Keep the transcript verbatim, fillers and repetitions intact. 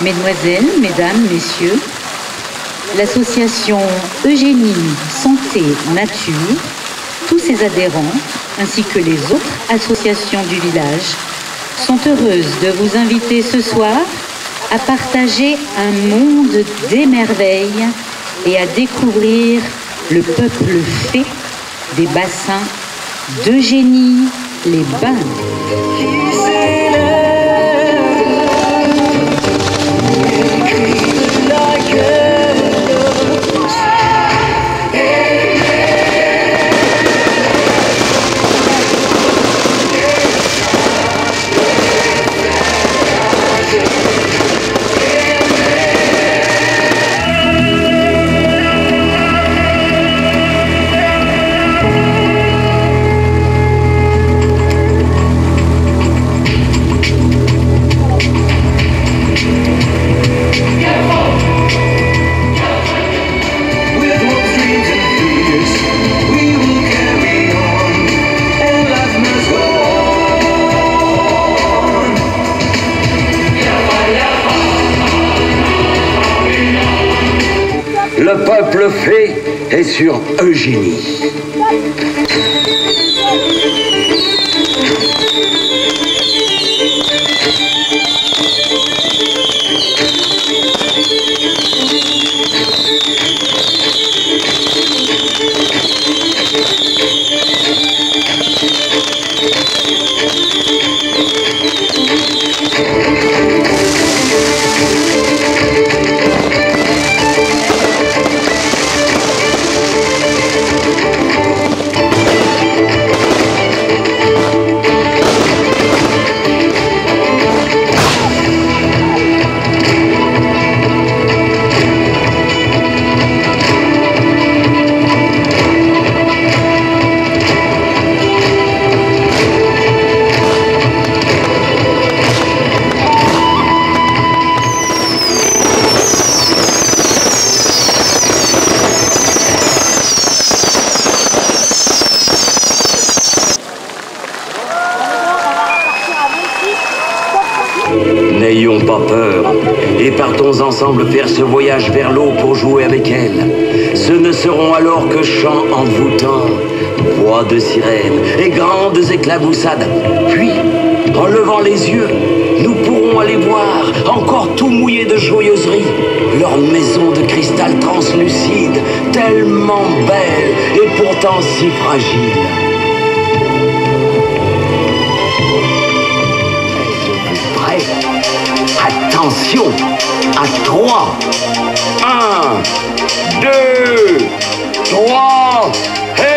Mesdemoiselles, Mesdames, Messieurs, l'association Eugénie Santé Nature, tous ses adhérents, ainsi que les autres associations du village, sont heureuses de vous inviter ce soir à partager un monde des merveilles et à découvrir le peuple fée des bassins d'Eugénie-les-Bains. Le peuple fée est sur Eugénie. N'ayons pas peur et partons ensemble faire ce voyage vers l'eau pour jouer avec elle. Ce ne seront alors que chants envoûtants, voix de sirènes et grandes éclaboussades. Puis, en levant les yeux, nous pourrons aller voir, encore tout mouillés de joyeuserie, leur maison de cristal translucide, tellement belle et pourtant si fragile. Attention, à trois, un, deux, trois, et...